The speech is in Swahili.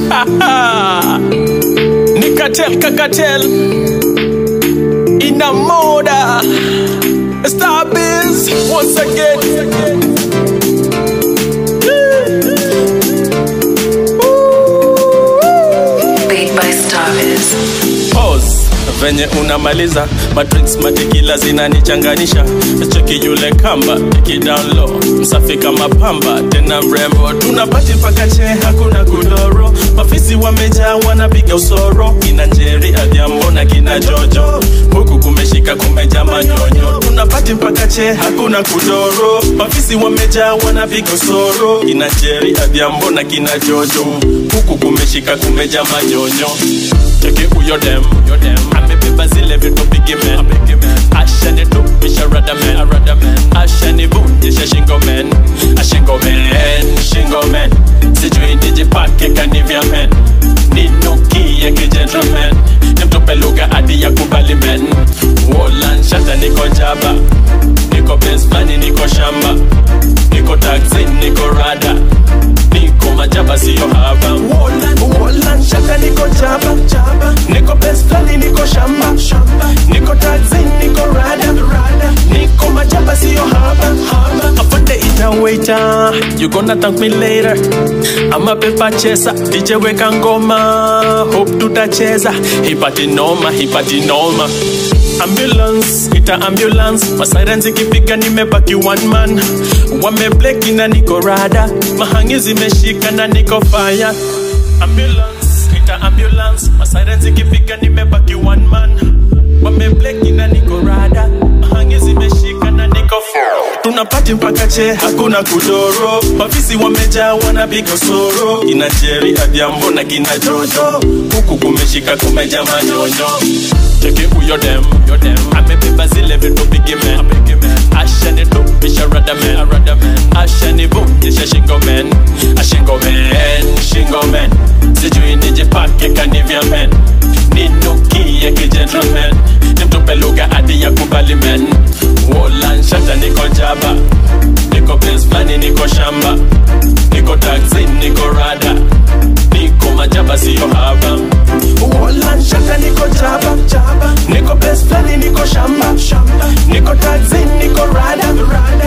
Ni Kartel, inamoda, Star Biz once again. Beat by Star Biz. Pause. Venye unamaliza madrinks matekila zinanichanganisha. Cheki yule kamba tiki down low, msafi kama pamba tena mrembo. Tunapati mpaka che hakuna kudoro, mafisi wamejaa wanapiga usoro. Kina Njeri Adhiambo na kina Jojo, huku kumeshika kumeja manyonyo. Tunapati mpaka che hakuna kudoro, mafisi wamejaa wanapiga usoro. Kina Njeri Adhiambo na kina Jojo, huku kumeshika kumeja manyonyo. Cheki uyo dem, amebeba zile vitu bigi man. Asha ni tupisha rada man, Asha ni vunjisha shingo man. Shingo man, sijui nijipake kanivya man. Ninukie kijentleman, nimtupe lugha hadi ya kubali man. Wolan shata niko JABA, niko best plani niko shamba, niko taxi niko rada, niko majaba siyo haba. Wolan shata niko JABA, niko best plani niko shamba, niko taxi niko rada, niko majaba siyo haba. Apande ita waiter, you gonna thank me later. I'm a paper chaser, DJ weka ngoma, hope tutacheza. Hipati noma. Ambulance, ita ambulance, masirens ikipiga nimebaki one man. Wamebleki na niko rada, mahangi zimeshika na niko fire. Ambulance, ita ambulance, masirens ikipiga nimebaki one man. Wamebleki na niko rada, mahangi zimeshika na niko fire. Tunapati mpaka che hakuna kudoro, mafisi wamejaa wanapiga soro. Kina Njeri Adhiambo na kina Jojo, huku kumeshika kumeja manyonyo. Cheki uyo dem, amebeba zile vitu bigi man. Asha ni tupisha rada man, Asha ni vunjisha shingo man. Shingo man, sijui nijipake kanivya man. Ninukie kijentleman, nimtupe lugha hadi ya kubali man. Wolan shata niko JABA, niko best plani niko shamba, niko taxi niko rada, niko majaba siyo haba. Wolan shata niko JABA, niko best plani niko shamba, niko taxi niko rada,